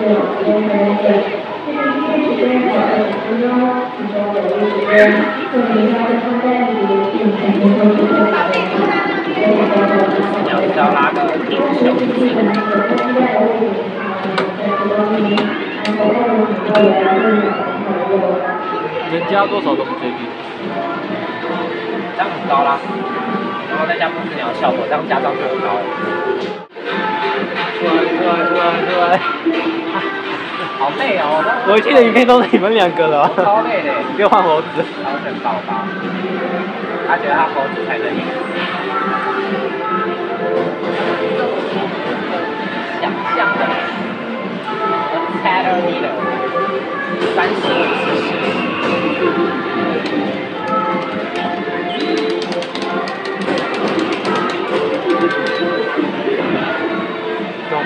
你要拉个挺胸肌。 人家多少都不确定。 这样很高啦，然后再加不死鸟效果，这样加上就很高了。 出来！ 好累哦！ 我一期的影片都是你们两个了。 超累的， 又换猴子。 然后很爆发，他觉得他猴子才能赢。想象的 ，Tatter Needle， 35姿势。 动。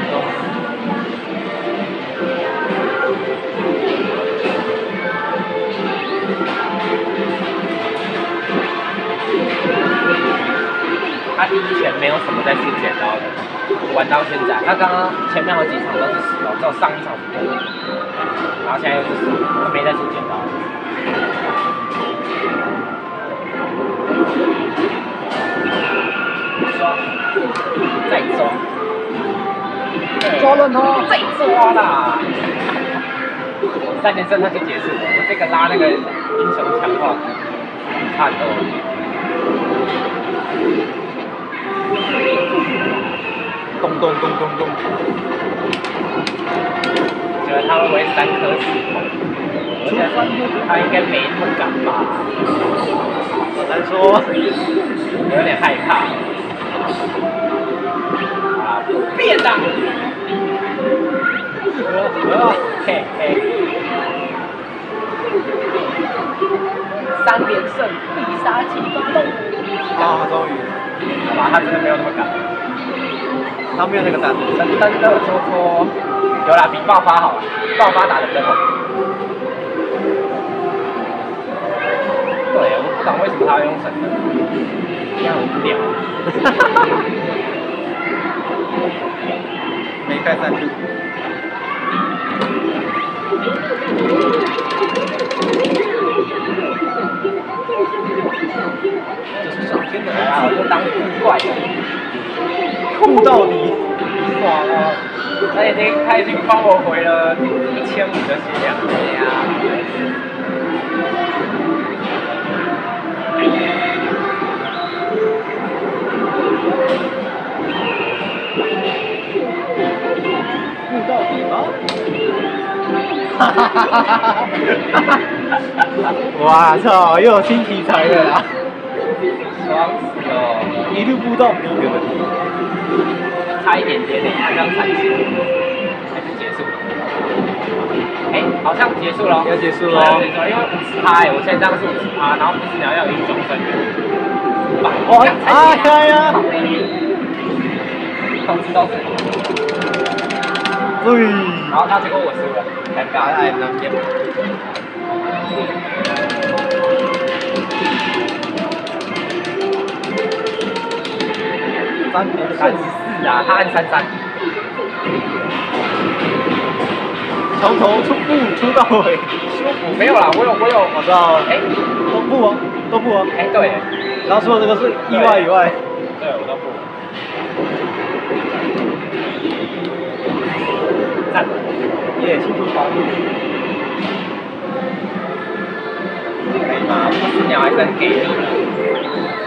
他之前没有什么在出剪刀的，玩到现在，他刚刚前面好几场都是10刀，只有上一场不过，然后现在又是10，他没在出剪刀。抓，再抓， 抓乱他， 再抓啦！3连胜他就结束了，我这个拉那个英雄强化差很多。 咚！ 觉得他会不会3颗4头？我觉得他应该没那么敢吧。 难说， 有点害怕。啊，不变的。嘿。3连胜，必杀技发动。 啊，终于。 好吧，他真的没有那么敢。 他没有那个胆。 真的说，有啦，比爆发好了，爆发打得真好。对，我不懂为什么他要用神灯，这样很无聊。 没开3度。这是上天的啊，我就当酷怪了， 酷到底， 爽哦！他已经帮我回了1500的血量，对呀。 酷到底吗？哇操！又有新题材了啦！ 爽死了！ 一路布到底的， 差一点点嘞，他刚才结束，还是结束了？哎，好像结束了。 要结束了。 因为50%，我现在这样是50%，然后不是鸟要有英雄分。 哇！哎呀！ 都知道是。 对。 然后他结果我输了，尴尬， 哎，那边。3连 34啊，他按33。 从头出到尾， 舒服没有啦，我有， 我知道，哎，都不啊， 哎对， 然后除了这个是意外以外， 对我都不，赞， 耶，辛苦跑路， 可以吗？不死鸟还是很给力的。